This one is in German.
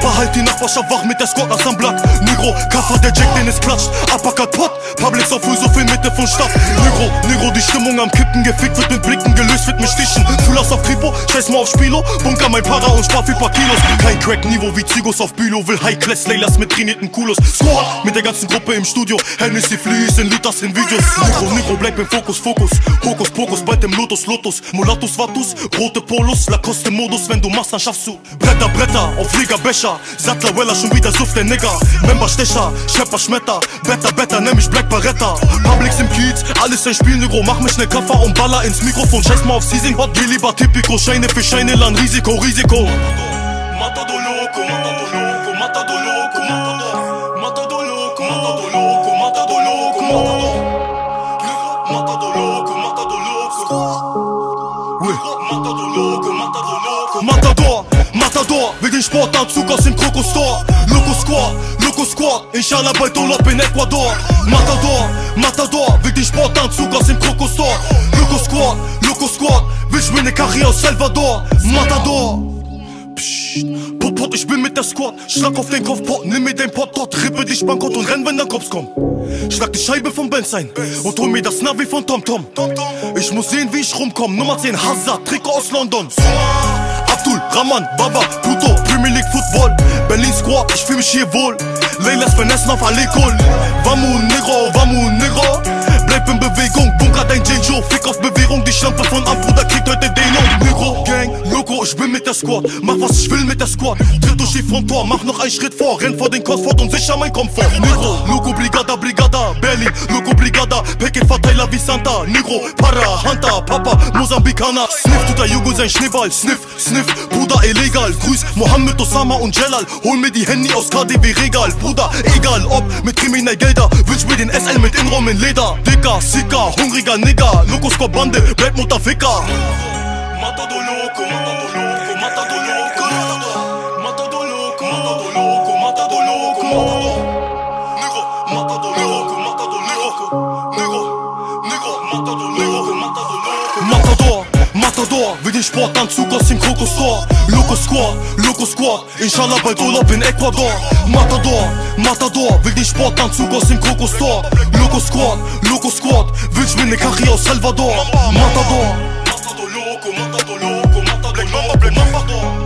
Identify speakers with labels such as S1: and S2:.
S1: Papa halt die Nachbarschaft wach mit der Squad nach am Blatt. Negro, Kaffer, der Jack, den es platscht. Uppercut, Pot, Publix auf Full, so viel Mitte von Stadt. Negro, die Stimmung am Kippen, gefickt wird mit Blicken, gelöst wird mit Stichen. Fullers auf Kripo, scheiß mal auf Spilo, bunker mein Para und spar viel paar Kilos. Kein Crack-Niveau wie Zigos auf Bülow, will High-Class Laylas mit trainierten Kulos. Squad mit der ganzen Gruppe im Studio, Hennessy fließen, Liters in Videos. Negro, bleib im Fokus, Hokus Pokus, bald im Lotus, Mulatus, Vatus, rote Polos, Lacoste-Modus, wenn du machst, dann schaffst du Bretter, auf Liga Becher, Sattler, Weller, schon wieder Suff, der Nigger. Member, Stecher, Schepper, Schmetter, Better, nenn mich Black Barretta. Publix im Kiez, alles ein Spiel, Negro, mach mich ne Kaffer und baller ins Mikrofon. Scheiß mal auf Seasing Hot, geh lieber Typico, Scheine für Scheine, Lan, Risiko. Matador loco, Matador, will den Sportanzug aus dem Krokodor. Loco Squad, inshallah bald Urlaub in Ecuador. Matador, will den Sportanzug aus dem Krokodor. Loco Squad, will ich mir ne Karriere aus Salvador. Matador. Pot, ich bin mit der Squad. Schlag auf den Kopfpot, nimm mir den Pot dort, rippe dich bankrott und renn, wenn dein Cops kommt. Schlag die Scheibe vom Benz ein und hol mir das Navi von TomTom. Ich muss sehen, wie ich rumkomm. Nummer 10 Hazard, Trikot aus London. Abdul, Rahman, Baba, Pluto, Premier League Football. Berlin Squad, ich fühl mich hier wohl. Laylas vernetzen auf Alekol. Vamu Negro, bleib in Bewegung. Bunker dein J-Joe, fick auf Bewährung. Die Schlampe von Bruder kriegt heute den Negro, Gang, Loco, ich bin mit der Squad. Mach was ich will mit der Squad. Tritt durch die Fronttor, mach noch einen Schritt vor. Renn vor den Kostfort und sicher mein Komfort. Negro, Loco, Brigada, Berlin, Loco, Brigada, Paket-Verteiler wie Santa. Negro, Para, Hunter, Papa, Mosambikaner. Sniff, tut der Jugo sein Schneeball. Sniff, Bruder, illegal. Grüß Mohammed, Osama und Jelal. Hol mir die Handy aus KDW Regal. Bruder, egal ob mit kriminell Gelder. Wünsch mir den SL mit Innenraum in Leder. Dicker, sicker, hungriger Nigger. Loco Squad Bande, bleib Mutterficker. Matador loco, Matador, will den Sportanzug aus dem Krokodor. Loco Squad, inshallah bald Urlaub in Ecuador. Matador, will den Sportanzug aus dem Krokodor. Loco Squad, will ich mir ne Karriere aus Salvador. Matador loco, Black Mamba.